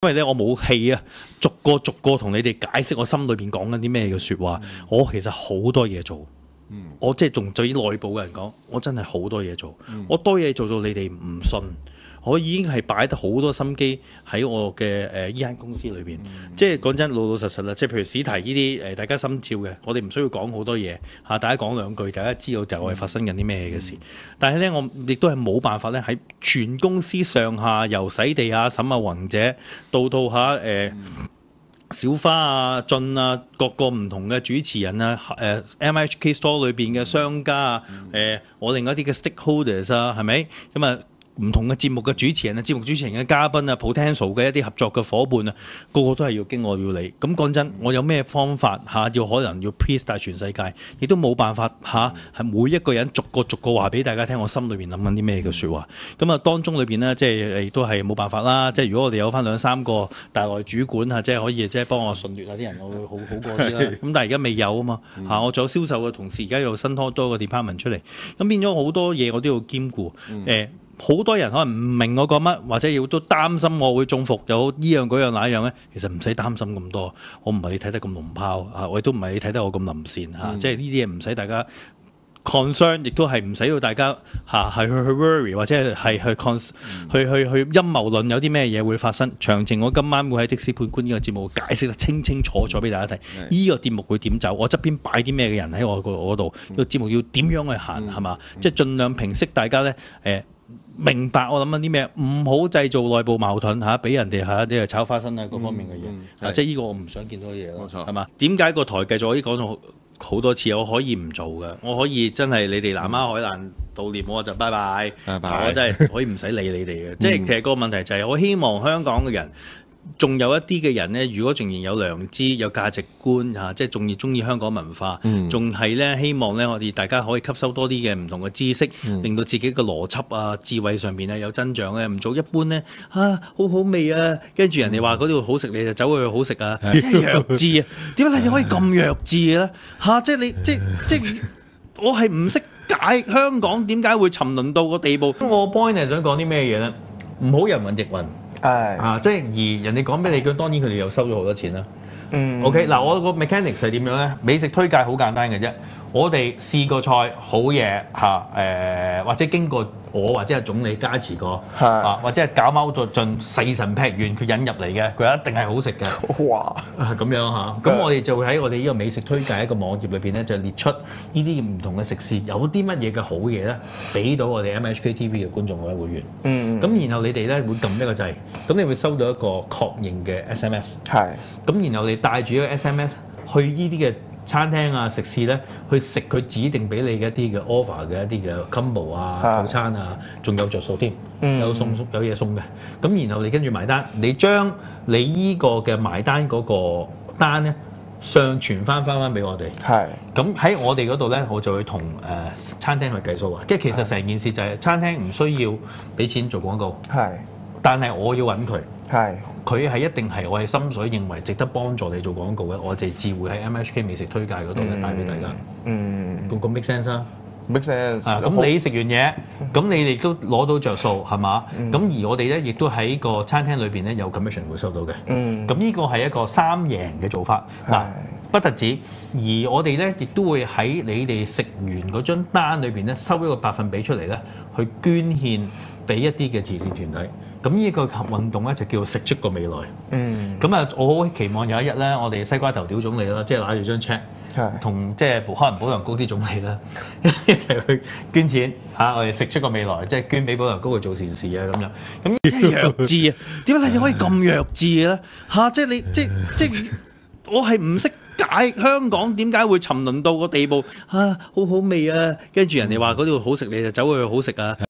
因為咧我冇氣啊，逐個同你哋解釋我心裏邊講緊啲咩嘅説話。我其實好多嘢做，我即係仲對於內部嘅人講，我真係好多嘢做，我多嘢做到你哋唔信。我已經係擺得好多心機喺我嘅依間公司裏邊，即係講真老老實實啦。即係譬如史提呢啲大家心照嘅，我哋唔需要講好多嘢嚇，大家講兩句，大家知道就係發生緊啲咩嘅事。但係咧，我亦都係冇辦法咧喺全公司上下由洗地啊、沈啊、雲姐到小花啊、俊啊，各個唔同嘅主持人啊、MHK Store 裏邊嘅商家啊、我另外一啲嘅 stakeholders 啊，係咪咁啊？唔同嘅節目嘅主持人啊、節目主持人嘅嘉賓啊、potential 嘅一啲合作嘅伙伴啊，個個都係要經我要你。咁講真，我有咩方法要可能要 please 晒全世界，亦都冇辦法係每一個人逐個話俾大家聽，我心裏邊諗緊啲咩嘅説話。咁啊，當中裏邊呢，即係亦都係冇辦法啦。即係如果我哋有翻2-3個大內主管即係可以即係幫我順劣啲人，我會好過啲啦。咁但係而家未有啊嘛我仲有銷售嘅同事，而家又新多個 department 出嚟，咁變咗好多嘢我都要兼顧好多人可能唔明我講乜，或者亦都擔心我會中伏，有依樣嗰樣那樣咧。其實唔使擔心咁多，我唔係你睇得咁龍炮我亦都唔係你睇得我咁臨線即係呢啲嘢唔使大家 concern， 亦都係唔使要大家係去 worry 或者係去陰謀論有啲咩嘢會發生。詳情我今晚會喺的士判官呢個節目解釋得清清楚楚俾大家睇。呢個節目會點走？我側邊擺啲咩嘅人喺我嗰度？呢個節目要點樣去行係嘛？即係盡量平息大家咧明白我諗緊啲咩，唔好製造內部矛盾俾人哋啲炒花生各方面嘅嘢即係呢個我唔想見到嘅嘢咯，係嘛？點解個台繼續可以講到好多次？我可以唔做嘅，我可以真係你哋南丫海難悼念我就拜拜，我真係可以唔使理你哋嘅。即係其實個問題就係我希望香港嘅人。仲有一啲嘅人呢，如果仍然有良知、有價值觀即係仲要中意香港文化，仲係呢希望呢我哋大家可以吸收多啲嘅唔同嘅知識，令到自己嘅邏輯啊、智慧上面有增長咧，唔做一般呢，好好味啊，跟住人哋話嗰度好食你就走去好食啊，弱智啊！點解你可以咁弱智咧？即係你即我係唔識解香港點解會沉淪到個地步。我 point 係想講啲咩嘢呢？唔好人云亦云。即係而人哋講俾你嘅，當然佢哋又收咗好多錢啦。OK， 嗱，我個 mechanics 係點樣咧？美食推介好簡單嘅啫。我哋試個菜好嘢或者經過我或者係總理加持過或者係搞貓作盡細神劈完佢引入嚟嘅，佢一定係好食嘅。哇！咁樣咁我哋就會喺我哋呢個美食推介一個網頁裏邊咧，就列出呢啲唔同嘅食肆有啲乜嘢嘅好嘢咧，俾到我哋 MHK TV 嘅觀眾或者會員。咁然後你哋咧會撳一個掣，咁你會收到一個確認嘅 SMS。咁然後你帶住一個 SMS 去呢啲嘅餐廳啊、食肆咧，去食佢指定俾你嘅一啲嘅 offer 嘅一啲嘅 combo 套餐仲有着數添，有嘢送嘅。咁然後你跟住埋單，你將你依個嘅埋單嗰個單咧上傳翻俾我哋。咁喺我哋嗰度咧，我就會同餐廳去計數即係其實成件事就係餐廳唔需要俾錢做廣告。但係我要揾佢。佢係一定係我係心水認為值得幫助你做廣告嘅，我哋自會喺 MHK 美食推介嗰度咧帶俾大家。咁 make sense 啊 ？make sense。咁你食完嘢，咁你哋都攞到着數係嘛？咁而我哋咧亦都喺個餐廳裏邊咧有 commission 會收到嘅。咁呢個係一個三贏嘅做法。不特止，而我哋咧亦都會喺你哋食完嗰張單裏邊咧收一個百分比出嚟咧，去捐獻俾一啲嘅慈善團體。咁呢個運動咧就叫做食出個未來。我好期望有一日咧，我哋西瓜頭屌總理啦，即係攞住張 check，同即係可能保良局啲總理啦，一齊去捐錢我哋食出個未來，即係捐俾保良局去做善事咁樣。咁弱智啊！點解你可以咁弱智咧？即係你即我係唔識解香港點解會沉淪到個地步好好味啊！跟住人哋話嗰度好食你就走去好食啊！